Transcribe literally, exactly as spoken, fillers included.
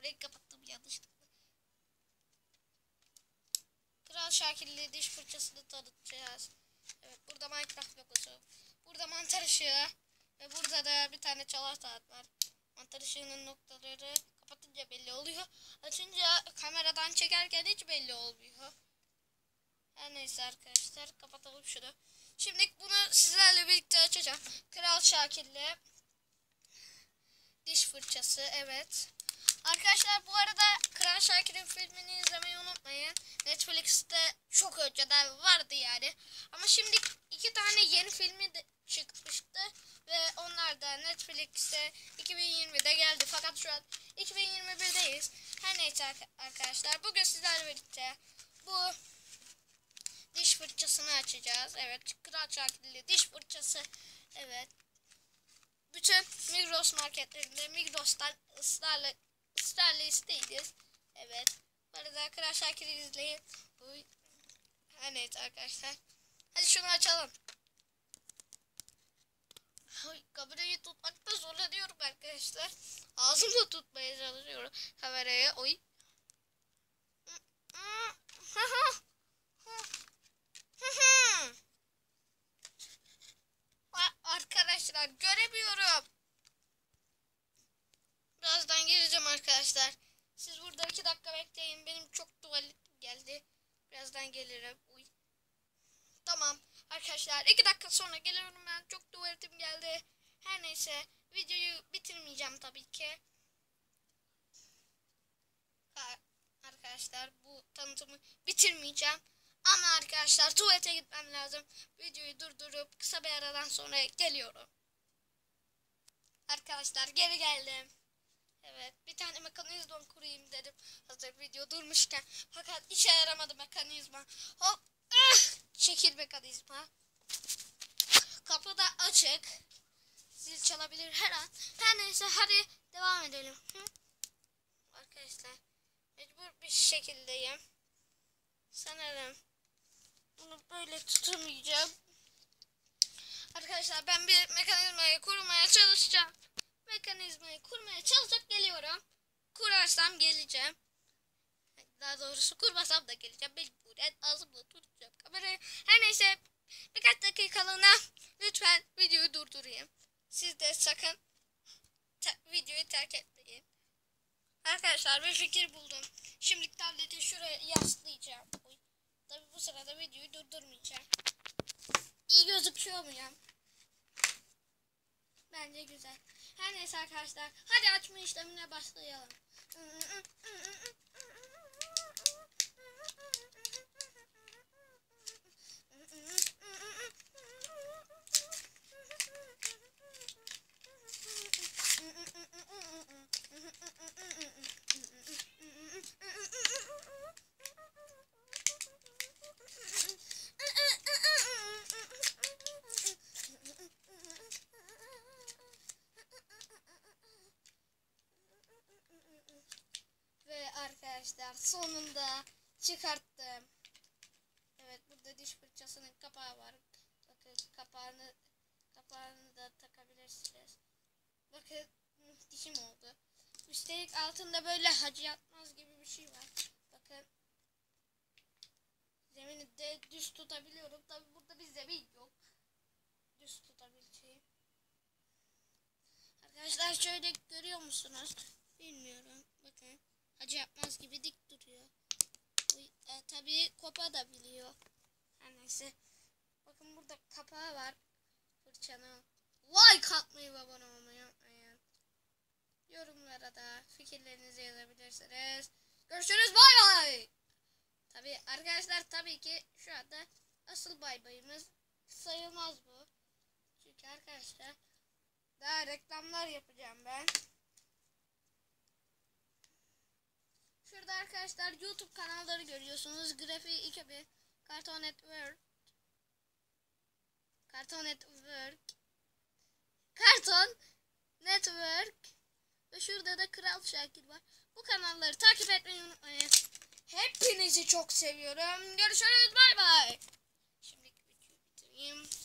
Kamerayı kapattım yanlışlıkla. Kral Şakir'le diş fırçasını tanıtacağız. Evet, burada Minecraft logosu. Burada mantar ışığı. Ve burada da bir tane çalar saat var. Mantar ışığının noktaları kapatınca belli oluyor. Açınca kameradan çekerken hiç belli olmuyor. Her neyse arkadaşlar, kapatalım şunu. Şimdi bunu sizlerle birlikte açacağım. Kral Şakir'le diş fırçası, evet. Arkadaşlar bu arada Kral Şakir'in filmini izlemeyi unutmayın. Netflix'te çok önceden vardı yani. Ama şimdi iki tane yeni filmi de çıkmıştı. Ve onlar da Netflix'te iki bin yirmide geldi. Fakat şu an iki bin yirmi birdeyiz. Her neyse arkadaşlar, bugün sizlerle birlikte bu diş fırçasını açacağız. Evet, Kral Şakir'li diş fırçası. Evet. Bütün Migros marketlerinde Migros'tan ısrarla ısrarla isteyiz. Evet. Bu arada Kral Şakir'i izleyin. Uy. Her neyse arkadaşlar. Hadi şunu açalım. Ay, kamerayı tutmakta zorlanıyorum arkadaşlar. Ağzımla tutmaya çalışıyorum kameraya. Oy. Arkadaşlar göremiyorum. Birazdan geleceğim arkadaşlar. Siz burada iki dakika bekleyin. Benim çok tuvaletim geldi. Birazdan gelirim. Uy. Tamam arkadaşlar, iki dakika sonra geliyorum ben. Çok tuvaletim geldi. Her neyse, videoyu bitirmeyeceğim tabii ki. Arkadaşlar bu tanıtımı bitirmeyeceğim. Ama arkadaşlar tuvalete gitmem lazım. Videoyu durdurup kısa bir aradan sonra geliyorum. Arkadaşlar geri geldim. Evet, bir tane mekanizma kurayım dedim. Hazır video durmuşken. Fakat işe yaramadı mekanizma. Hop. Ah, çekil mekanizma. Kapı da açık. Zil çalabilir her an. Her neyse, hadi devam edelim. Hı? Arkadaşlar mecbur bir şekildeyim. Sanırım bunu böyle tutamayacağım. Arkadaşlar ben bir mekanizmayı kurmaya çalışacağım. Mekanizmayı kurmaya çalışıp geliyorum. Kurarsam geleceğim. Daha doğrusu kurmasam da geleceğim. Mecburen ağzımla tutacağım kamerayı. Her neyse, birkaç dakikalığına lütfen videoyu durdurayım. Siz de sakın te videoyu terk etmeyin. Arkadaşlar bir fikir buldum. Şimdi tableti şuraya yaslayacağım. Oy. Tabii bu sırada videoyu durdurmayacağım. İyi gözüküyor muyum? Bence güzel. Her neyse arkadaşlar, hadi açma işlemine başlayalım. Ve arkadaşlar sonunda çıkarttım. Evet, burada diş fırçasının kapağı var. Bakın kapağını kapağını da takabilirsiniz. Bakın dişim oldu. Üstelik altında böyle hacı yatmaz gibi bir şey var. Bakın. Zemini de düz tutabiliyorum. Tabi burada bir zemin yok. Düz tutabileceğim. Arkadaşlar şöyle görüyor musunuz? Bilmiyorum. Bakın. Hacı yapmaz gibi dik duruyor. E, tabii kopa da biliyor. Her neyse. Bakın burada kapağı var. Fırçanın. Like atmayı ve abone olmayı unutmayın. Yorumlara da fikirlerinizi yazabilirsiniz. Görüşürüz, bay bay. Tabii arkadaşlar, tabii ki şu anda asıl bay bayımız sayılmaz bu. Çünkü arkadaşlar daha reklamlar yapacağım ben. Şurada arkadaşlar YouTube kanalları görüyorsunuz. Grafiği iki bin, Cartoon Network, Cartoon Network, Cartoon Network ve şurada da Kral Şakir var. Bu kanalları takip etmeyi unutmayın. Hepinizi çok seviyorum. Görüşürüz, bay bay. Şimdi videoyu bitireyim.